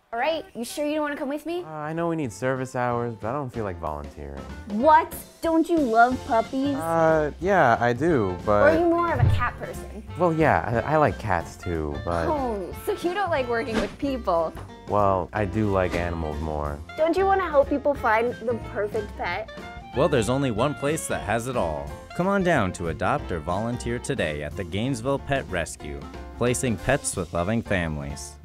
All right, you sure you don't want to come with me? I know we need service hours, but I don't feel like volunteering. What? Don't you love puppies? Yeah, I do, Or but... are you more of a cat person? Well, yeah, I like cats too, but... Oh, so you don't like working with people. Well, I do like animals more. Don't you want to help people find the perfect pet? Well, there's only one place that has it all. Come on down to adopt or volunteer today at the Gainesville Pet Rescue, placing pets with loving families.